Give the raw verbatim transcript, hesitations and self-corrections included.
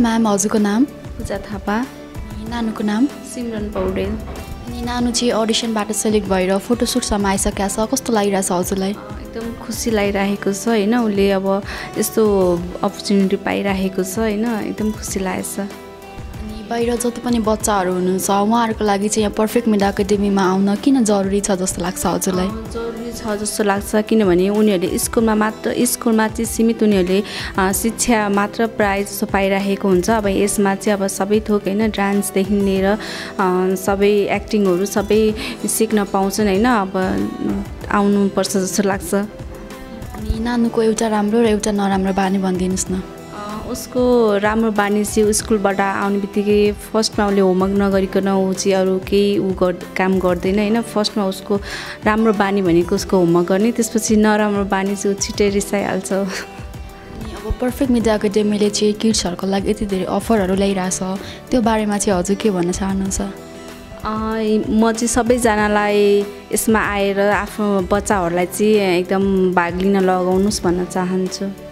Ma'am, हजुरको नाम? पूजा थापा। अनि नानुको नाम? सिमरन पौडेल। अनि नानु चाहिँ अडिसनबाट सेलेक्ट भएर फोटोसुटसम्म आइसकेको छ, कस्तो लागिरहेछ हजुरलाई? एकदम खुसी लागिरहेको छ होइन, उसले अब यस्तो अपर्च्युनिटी पाइरहेको छ होइन, एकदम खुसी लागेछ। अनि बाहिर जति पनि बच्चाहरू हुनुहुन्छ उहाँहरूको लागि चाहिँ यहाँ पर्फेक्ट मिड एकाडेमीमा आउन किन जरुरी छ जस्तो लाग्छ हजुरलाई? जरुरी छ जस्तो लाग्छ किनभने उनीहरूले स्कुलमा मात्र स्कुलमा चाहिँ सीमित उनीहरूले शिक्षा मात्र प्रायः जस्तो पाइरहेको हुन्छ। अब यसमा चाहिँ अब सबै थोक होइन, डान्सदेखि लिएर सबै एक्टिङहरू सबै सिक्न पाउँछन् होइन, अब आउनुपर्छ जस्तो लाग्छ। अनि नानुको एउटा राम्रो र एउटा नराम्रो बानी भनिदिनुहोस् न। उसको राम्रो बानी चाहिँ स्कुलबाट आउने बित्तिकै फर्स्टमा उसले होमवर्क नगरिकन ऊ चाहिँ अरू केही ऊ गर् काम गर्दैन होइन। फर्स्टमा उसको राम्रो बानी भनेको उसको होमवर्क गर्ने, त्यसपछि नराम्रो बानी चाहिँ ऊ छिट्टै रिसाइहाल्छ। अनि अब पर्फेक्ट मिडिया एकाडेमीले चाहिँ किड्सहरूको लागि यति धेरै अफरहरू ल्याइरहेछ, त्यो बारेमा चाहिँ हजुर के भन्न चाहनुहुन्छ? म चाहिँ सबैजनालाई यसमा आएर आफ्नो बच्चाहरूलाई चाहिँ एकदम भाग लिन लगाउनुहोस् भन्न चाहन्छु।